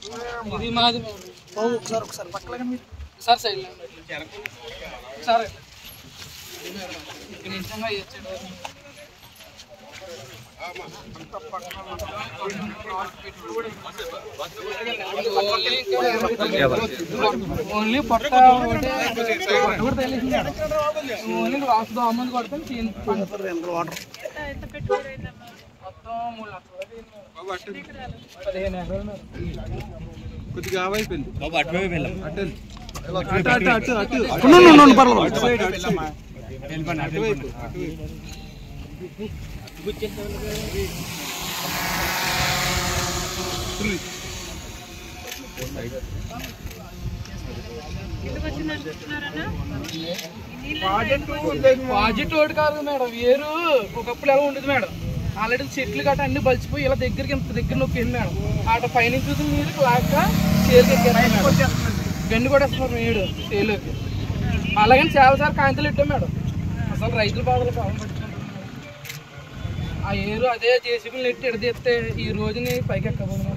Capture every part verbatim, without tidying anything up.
ఇది మాది ఒకసారి ఒకసారి పక్కన మీరు సార్ సైడ్ సార్ ఇక్కడ నిజంగా ఇచ్చాడు ఓన్లీ పొట్ట కూడా తెలిసింది ఓన్లీ వాసు అమ్మని కొడతాం మొత్తం మూడు లక్షలు పదిహేను ఎకరాలు కొద్దిగా అయిపోయింది ప్రాజెక్ట్ ఒకటి కాదు మేడం, వేరు ఒకప్పుడు ఎలా ఉండేది మేడం. ఆల్రెడీ చెట్లు గట్ట అన్ని బలిచిపోయి ఇలా దగ్గరికి ఇంత దగ్గర నొక్కింది మేడం. ఆట పైనుంచి చూసి నీరు లాక్క చేరుకి గండి కూడా వస్తున్నారు నీడు చేలోకి. అలాగని చాలాసార్లు కాంతులు ఇట్టాం మేడం. అసలు రైతుల బాధలు కావాలి పట్టుకుంటారు. ఆ ఏరు అదే జేసీబీలు నెట్టి ఎడదీస్తే ఈ రోజుని పైకి ఎక్కబోదు.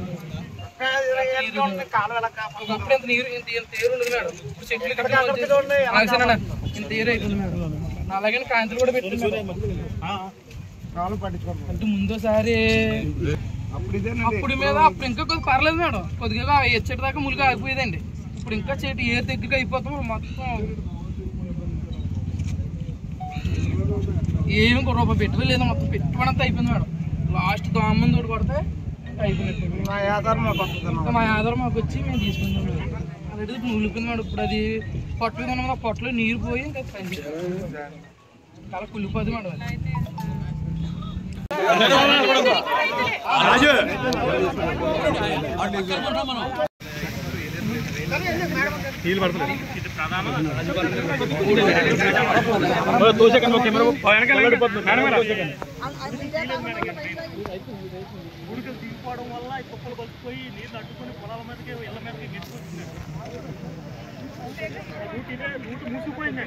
ఒకప్పుడు ఇంత నీరు ఇంత ఇంత ఏరు ఉండదు మేడం. ఇప్పుడు చెట్లు కట్టాల్సిన ఇంత ఏరు అవుతుంది మేడం. అలాగని కాంతులు కూడా పెట్టింది. అంటే ముందోసారి అప్పుడు మీద అప్పుడు ఇంకా కొద్దిగా పర్లేదు మేడం, కొద్దిగా ఎచ్చటి దాకా ములిగా ఆగిపోయేదండి. ఇప్పుడు ఇంకా చెట్టు ఏ దగ్గరగా అయిపోతాం మొత్తం ఏమి రూపాయి పెట్టుబడి లేదు, మొత్తం పెట్టుబడి అంతా అయిపోయింది మేడం. లాస్ట్ దోమంది తోడు కొడితే అయిపోయినట్టు మా ఆధారం మాకు మా ఆధారం మాకు వచ్చి మేము తీసుకుందాం మేడం. అలాంటిది ములిపోయింది మేడం. ఇప్పుడు అది పొట్టలు కొన్నాం, పొట్టలో నీరు పోయి ఇంకా చాలా కులిపోద్ది మేడం. గుడికలు తీసుకోవడం వల్ల ఈ కుప్పలు కలిసిపోయి నీళ్ళు అడ్డుకొని పొలాల మీదకి ఇళ్ళ మీదకి గెలుచుకుంటుంది. రూట్ మూసిపోయింది.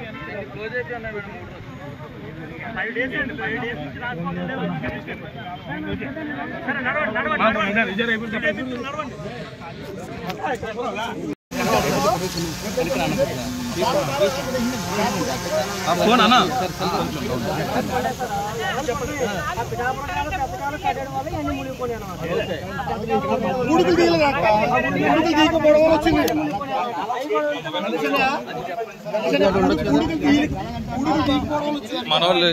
ఫైవ్ డేస్ అండి, ఫైవ్ డేస్ నుంచి రాసుకోవాలి. సరే నడవండి నడవండి నడవండి. ఫోన్ అన్నా మన వాళ్ళు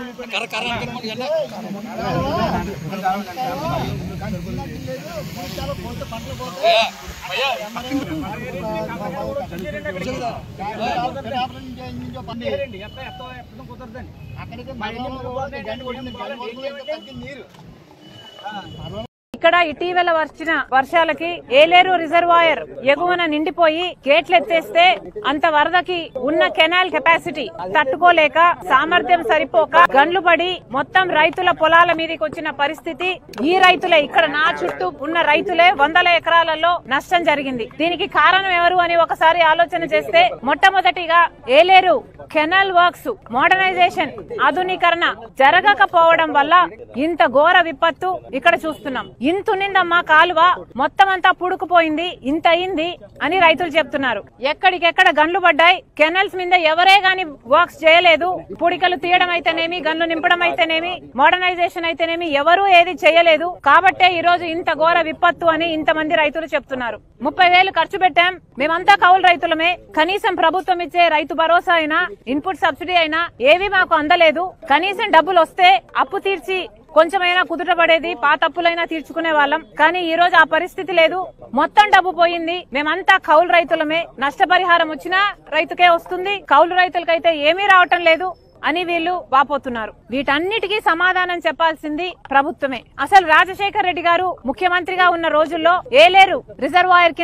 ఇక్కడ ఇటీవల వచ్చిన వర్షాలకి ఏలేరు రిజర్వాయర్ ఎగువన నిండిపోయి గేట్లు ఎత్తేస్తే అంత వరదకి ఉన్న కెనాల్ కెపాసిటీ తట్టుకోలేక సామర్థ్యం సరిపోక గండ్లు పడి మొత్తం రైతుల పొలాల మీదకి వచ్చిన పరిస్థితి. ఈ రైతులే, ఇక్కడ నా చుట్టూ ఉన్న రైతులే వందల ఎకరాలలో నష్టం జరిగింది. దీనికి కారణం ఎవరు అని ఒకసారి ఆలోచన చేస్తే మొట్టమొదటిగా ఏలేరు కెనాల్ వర్క్స్ మోడర్నైజేషన్ ఆధునీకరణ జరగకపోవడం వల్ల ఇంత ఘోర విపత్తు ఇక్కడ చూస్తున్నాం. ఇంతునిందమ్మా కాలువ మొత్తం అంతా పుడుకుపోయింది, ఇంత అయింది అని రైతులు చెప్తున్నారు. ఎక్కడికెక్కడ గన్లు పడ్డాయి. కెనాల్స్ మీద ఎవరే గాని వర్క్స్ చేయలేదు. పుడికలు తీయడం అయితేనేమి, గన్లు నింపడం అయితేనేమి, మోడర్నైజేషన్ అయితేనేమి ఎవరూ ఏది చేయలేదు. కాబట్టే ఈ రోజు ఇంత ఘోర విపత్తు అని ఇంతమంది రైతులు చెప్తున్నారు. ముప్పై వేలు ఖర్చు పెట్టాం, మేమంతా కౌలు రైతులమే. కనీసం ప్రభుత్వం ఇచ్చే రైతు భరోసా అయినా, ఇన్పుట్ సబ్సిడీ అయినా ఏవి మాకు అందలేదు. కనీసం డబ్బులు వస్తే అప్పు తీర్చి కొంచెమైనా కుదుట పడేది, పాత అప్పులైనా తీర్చుకునే వాళ్ళం. కానీ ఈ రోజు ఆ పరిస్థితి లేదు. మొత్తం డబ్బు పోయింది. మేమంతా కౌలు రైతులమే. నష్టపరిహారం వచ్చినా రైతుకే వస్తుంది, కౌలు రైతులకైతే ఏమీ రావటం లేదు అని వీళ్ళు వాపోతున్నారు. వీటన్నిటికీ సమాధానం చెప్పాల్సింది ప్రభుత్వమే. అసలు రాజశేఖర్ రెడ్డి గారు ముఖ్యమంత్రిగా ఉన్న రోజుల్లో ఏలేరు రిజర్వాయర్ కింద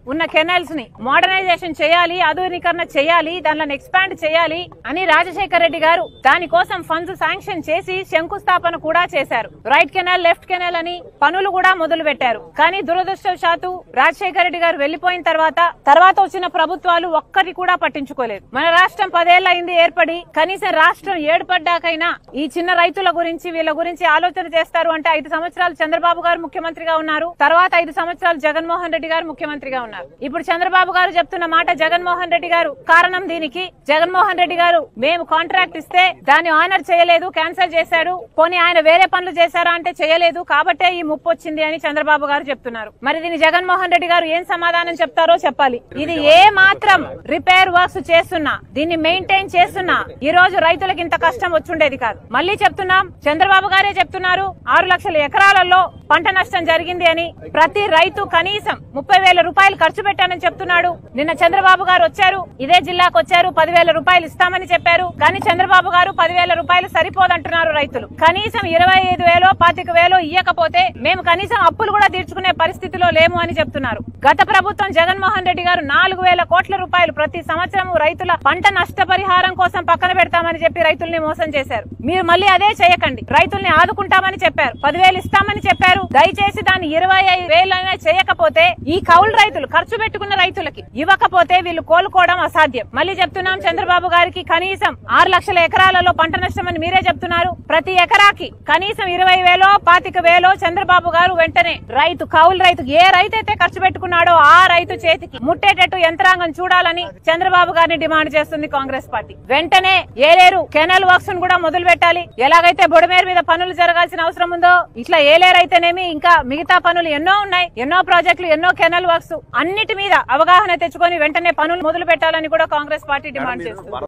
ఉన్న కెనాల్స్ ని మోడర్నైజేషన్ చేయాలి, ఆధునీకరణ చేయాలి, దానిలో ఎక్స్పాండ్ చేయాలి అని రాజశేఖర రెడ్డి గారు దానికోసం ఫండ్స్ శాంక్షన్ చేసి శంకుస్థాపన కూడా చేశారు. రైట్ కెనాల్, లెఫ్ట్ కెనాల్ అని పనులు కూడా మొదలు పెట్టారు. కానీ దురదృష్టవశాత్తు రాజశేఖర రెడ్డి గారు వెళ్లిపోయిన తర్వాత తర్వాత వచ్చిన ప్రభుత్వాలు ఒక్కటి కూడా పట్టించుకోలేదు. మన రాష్ట్రం పదేళ్ల అయింది ఏర్పడి, కనీసం రాష్ట్రం ఏర్పడ్డాకైనా ఈ చిన్న రైతుల గురించి వీళ్ళ గురించి ఆలోచన చేస్తారు అంటే ఐదు సంవత్సరాలు చంద్రబాబు గారు ముఖ్యమంత్రిగా ఉన్నారు, తర్వాత ఐదు సంవత్సరాలు జగన్మోహన్ రెడ్డి గారు ముఖ్యమంత్రిగా ఉన్నారు. ఇప్పుడు చంద్రబాబు గారు చెప్తున్న మాట జగన్మోహన్ రెడ్డి గారు కారణం. దీనికి జగన్మోహన్ రెడ్డి గారు మేము కాంట్రాక్ట్ ఇస్తే దాన్ని ఆనర్ చేయలేదు, క్యాన్సిల్ చేశాడు, పోనీ ఆయన వేరే పనులు చేశారా అంటే చేయలేదు, కాబట్టే ఈ ముప్పు వచ్చింది అని చంద్రబాబు గారు చెప్తున్నారు. మరి దీని జగన్మోహన్ రెడ్డి గారు ఏం సమాధానం చెప్తారో చెప్పాలి. ఇది ఏ మాత్రం రిపేర్ వర్క్స్ చేస్తున్నా, దీన్ని మెయింటైన్ చేస్తున్నా ఈ రోజు రైతులకు ఇంత కష్టం వచ్చుండేది కాదు. మళ్ళీ చెప్తున్నాం, చంద్రబాబు గారే చెప్తున్నారు ఆరు లక్షల ఎకరాలలో పంట నష్టం జరిగింది అని. ప్రతి రైతు కనీసం ముప్పై వేల రూపాయలు ఖర్చు పెట్టానని చెప్తున్నాడు. నిన్న చంద్రబాబు గారు వచ్చారు, ఇదే జిల్లాకు వచ్చారు, పదివేల రూపాయలు ఇస్తామని చెప్పారు. కానీ చంద్రబాబు గారు పదివేల రూపాయలు సరిపోదంటున్నారు రైతులు. కనీసం ఇరవై ఐదు వేలో పాతిక వేలో ఇయ్యకపోతే మేము కనీసం అప్పులు కూడా తీర్చుకునే పరిస్థితిలో లేము అని చెప్తున్నారు. గత ప్రభుత్వం జగన్మోహన్ రెడ్డి గారు నాలుగు వేల కోట్ల రూపాయలు ప్రతి సంవత్సరం రైతుల పంట నష్టపరిహారం కోసం పక్కన పెడతామని చెప్పి రైతుల్ని మోసం చేశారు. మీరు మళ్ళీ అదే చేయకండి. రైతుల్ని ఆదుకుంటామని చెప్పారు, పదివేలు ఇస్తామని చెప్పారు. దయచేసి దాన్ని ఇరవై ఐదు వేలైనా చేయకపోతే ఈ కౌలు రైతులు ఖర్చు పెట్టుకున్న రైతులకి ఇవ్వకపోతే వీళ్ళు కోలుకోవడం అసాధ్యం. మళ్ళీ చెప్తున్నాం, చంద్రబాబు గారికి కనీసం ఆరు లక్షల ఎకరాలలో పంట నష్టం అని మీరే చెప్తున్నారు. ప్రతి ఎకరాకి కనీసం ఇరవై వేలో పాతిక వేలో చంద్రబాబు గారు వెంటనే రైతు కౌలు రైతు ఏ రైతు అయితే ఖర్చు పెట్టుకున్నాడో ఆ రైతు చేతికి ముట్టేటట్టు యంత్రాంగం చూడాలని చంద్రబాబు గారిని డిమాండ్ చేస్తుంది కాంగ్రెస్ పార్టీ. వెంటనే ఏలేరు కెనాల్ వర్క్స్ కూడా మొదలు పెట్టాలి. ఎలాగైతే బొడమేరు మీద పనులు జరగాల్సిన అవసరం ఉందో ఇట్లా ఏలేరు అయితేనేమి ఇంకా మిగతా పనులు ఎన్నో ఉన్నాయి, ఎన్నో ప్రాజెక్టులు, ఎన్నో కెనాల్ వర్క్స్, అన్నిటి మీద అవగాహన తెచ్చుకొని వెంటనే పనులు మొదలు పెట్టాలని కూడా కాంగ్రెస్ పార్టీ డిమాండ్ చేస్తుంది.